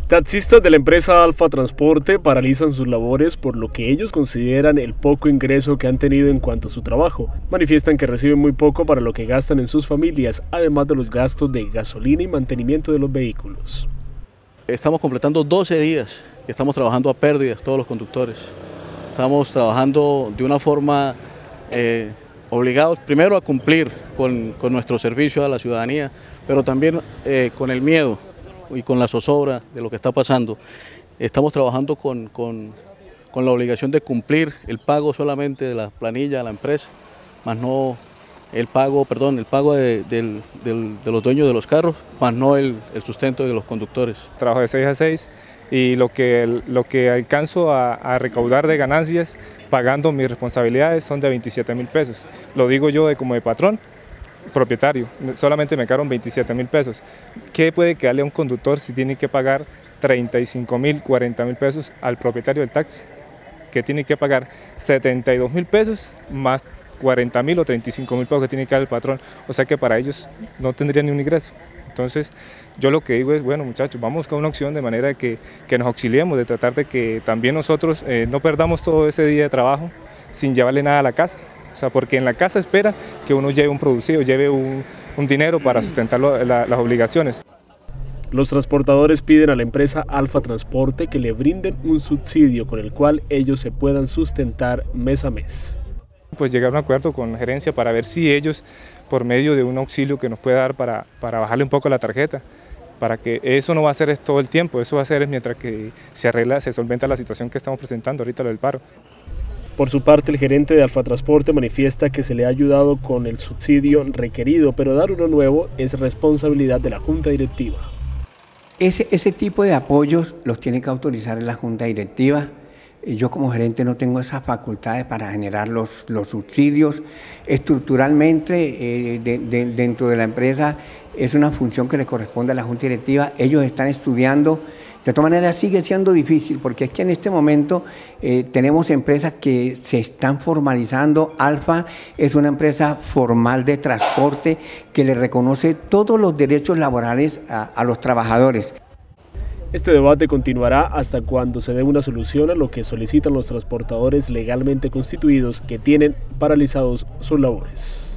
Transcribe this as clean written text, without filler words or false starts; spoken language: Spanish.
Taxistas de la empresa Alfa Transporte paralizan sus labores por lo que ellos consideran el poco ingreso que han tenido en cuanto a su trabajo. Manifiestan que reciben muy poco para lo que gastan en sus familias, además de los gastos de gasolina y mantenimiento de los vehículos. Estamos completando 12 días que estamos trabajando a pérdidas todos los conductores. Estamos trabajando de una forma obligados primero a cumplir con nuestro servicio a la ciudadanía, pero también con el miedo y con la zozobra de lo que está pasando. Estamos trabajando con la obligación de cumplir el pago solamente de la planilla a la empresa, más no el pago de los dueños de los carros, más no el sustento de los conductores. Trabajo de 6 a 6 y lo que alcanzo a recaudar de ganancias pagando mis responsabilidades son de 27.000 pesos. Lo digo yo como de patrón, propietario, solamente me quedaron 27.000 pesos. ¿Qué puede quedarle a un conductor si tiene que pagar 35.000, 40.000 pesos al propietario del taxi? Que tiene que pagar 72.000 pesos más 40.000 o 35.000 pesos que tiene que dar el patrón, o sea que para ellos no tendrían ni un ingreso. Entonces yo lo que digo es, bueno muchachos, vamos a buscar una opción de manera que nos auxiliemos, de tratar de que también nosotros no perdamos todo ese día de trabajo sin llevarle nada a la casa. O sea, porque en la casa espera que uno lleve un producido, lleve un dinero para sustentar las obligaciones. Los transportadores piden a la empresa Alfa Transporte que le brinden un subsidio con el cual ellos se puedan sustentar mes a mes. Pues llegar a un acuerdo con la gerencia para ver si ellos, por medio de un auxilio que nos pueda dar para bajarle un poco la tarjeta, para que eso no va a ser todo el tiempo, eso va a ser mientras que se solventa la situación que estamos presentando ahorita, lo del paro. Por su parte, el gerente de Alfa Transporte manifiesta que se le ha ayudado con el subsidio requerido, pero dar uno nuevo es responsabilidad de la Junta Directiva. Ese tipo de apoyos los tiene que autorizar la Junta Directiva. Yo como gerente no tengo esas facultades para generar los subsidios. Estructuralmente, dentro de la empresa es una función que le corresponde a la Junta Directiva. Ellos están estudiando. De todas maneras sigue siendo difícil porque es que en este momento tenemos empresas que se están formalizando. Alfa es una empresa formal de transporte que le reconoce todos los derechos laborales a los trabajadores. Este debate continuará hasta cuando se dé una solución a lo que solicitan los transportadores legalmente constituidos que tienen paralizados sus labores.